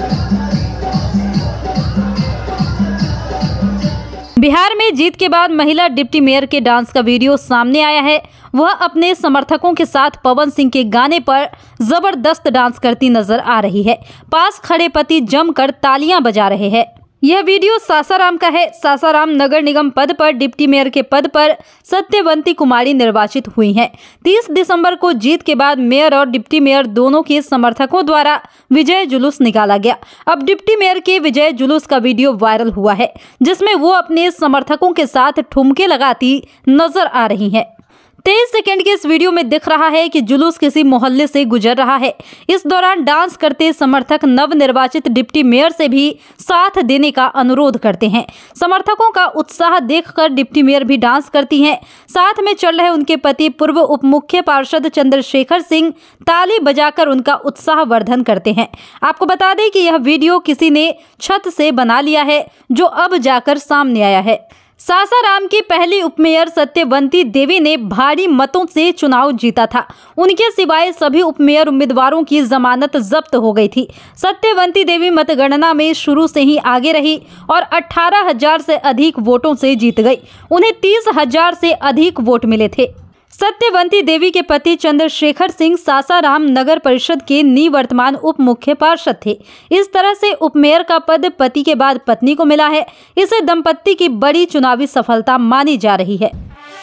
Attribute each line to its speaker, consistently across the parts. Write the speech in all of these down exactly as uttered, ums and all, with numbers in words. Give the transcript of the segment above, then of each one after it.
Speaker 1: बिहार में जीत के बाद महिला डिप्टी मेयर के डांस का वीडियो सामने आया है। वह अपने समर्थकों के साथ पवन सिंह के गाने पर जबरदस्त डांस करती नजर आ रही है। पास खड़े पति जमकर तालियां बजा रहे हैं। यह वीडियो सासाराम का है। सासाराम नगर निगम पद पर डिप्टी मेयर के पद पर सत्यवंती कुमारी निर्वाचित हुई हैं। तीस दिसंबर को जीत के बाद मेयर और डिप्टी मेयर दोनों के समर्थकों द्वारा विजय जुलूस निकाला गया। अब डिप्टी मेयर के विजय जुलूस का वीडियो वायरल हुआ है, जिसमें वो अपने समर्थकों के साथ ठुमके लगाती नजर आ रही हैं। तेईस सेकंड के इस वीडियो में दिख रहा है कि जुलूस किसी मोहल्ले से गुजर रहा है। इस दौरान डांस करते समर्थक नवनिर्वाचित डिप्टी मेयर से भी साथ देने का अनुरोध करते हैं। समर्थकों का उत्साह देखकर डिप्टी मेयर भी डांस करती हैं। साथ में चल रहे उनके पति पूर्व उप मुख्य पार्षद चंद्रशेखर सिंह ताली बजाकर उनका उत्साह वर्धन करते हैं। आपको बता दें कि यह वीडियो किसी ने छत से बना लिया है, जो अब जाकर सामने आया है। सासाराम की पहली उपमेयर सत्यवंती देवी ने भारी मतों से चुनाव जीता था। उनके सिवाय सभी उपमेयर उम्मीदवारों की जमानत जब्त हो गई थी। सत्यवंती देवी मतगणना में शुरू से ही आगे रही और अठारह हजार से अधिक वोटों से जीत गई। उन्हें तीस हजार से अधिक वोट मिले थे। सत्यवंती देवी के पति चंद्रशेखर सिंह सासाराम नगर परिषद के निवर्तमान उप मुख्य पार्षद थे। इस तरह से उपमेयर का पद पति के बाद पत्नी को मिला है। इसे दंपत्ति की बड़ी चुनावी सफलता मानी जा रही है।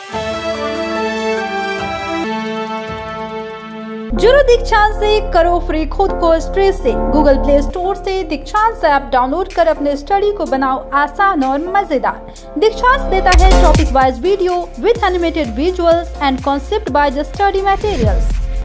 Speaker 1: जुड़ो दीक्षांत से, करो फ्री खुद को स्ट्रेस से। गूगल प्ले स्टोर से दीक्षांत ऐप डाउनलोड कर अपने स्टडी को बनाओ आसान और मजेदार। दीक्षांत देता है topic wise video with animated visuals and concept by the study materials.